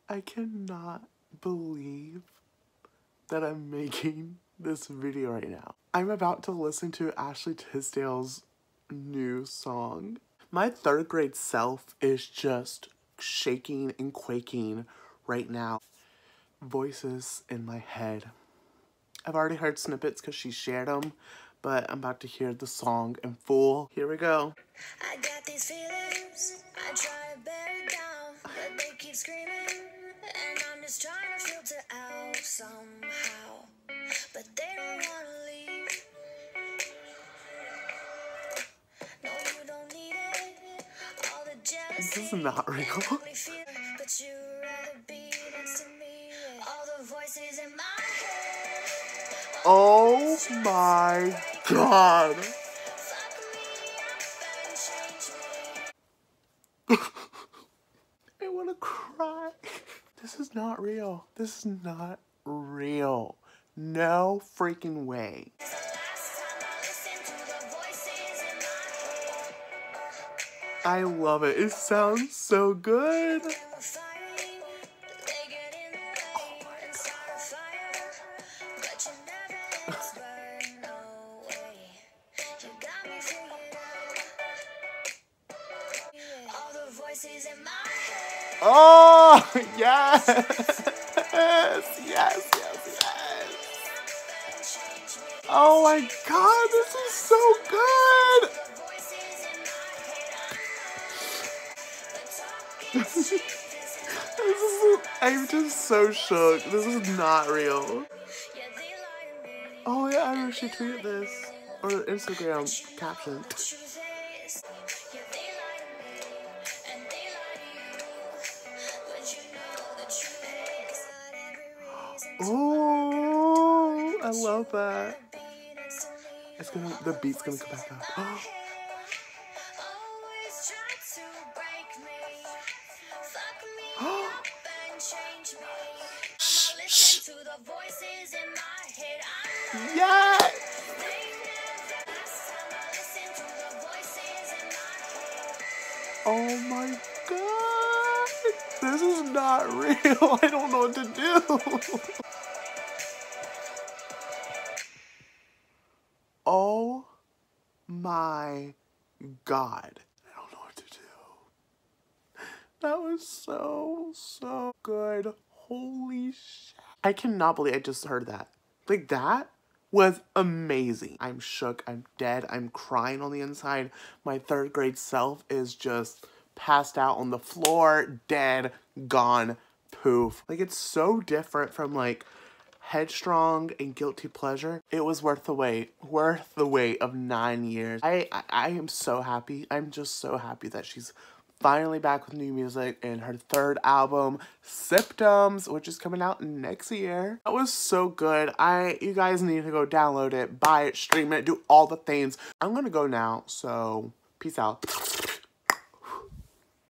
I cannot believe that I'm making this video right now. I'm about to listen to Ashley Tisdale's new song. My third grade self is just shaking and quaking right now. Voices in my head. I've already heard snippets because she shared them, but I'm about to hear the song in full. Here we go. I got these feelings, I try to bear it down, but they keep screaming, and I'm just trying to filter out somehow, but they don't wanna leave. No, you don't need it, all the jealousy. This is not real. But you rather be next to me, all the voices in my head. Oh my God. I wanna cry. This is not real. This is not real. No freaking way. I love it. It sounds so good. Oh, yes. Yes, yes, yes, yes. Oh my God, this is so good. I'm just so shook. This is not real. Oh yeah, I wish she tweeted this. Or Instagram caption. Oh, I love that. It's gonna, the beat's gonna come back up. Yes! Oh my God! This is not real. I don't know what to do. Oh my God. I don't know what to do. That was so good. Holy shit. I cannot believe I just heard that. Like, that was amazing. I'm shook. I'm dead. I'm crying on the inside. My third grade self is just passed out on the floor, dead, gone, poof. Like, it's so different from, like, Headstrong and Guilty Pleasure. It was worth the wait. Worth the wait of 9 years. I am so happy. I'm just so happy that she's finally back with new music and her third album, Symptoms, which is coming out next year. That was so good. You guys need to go download it, buy it, stream it, do all the things. I'm gonna go now, so peace out.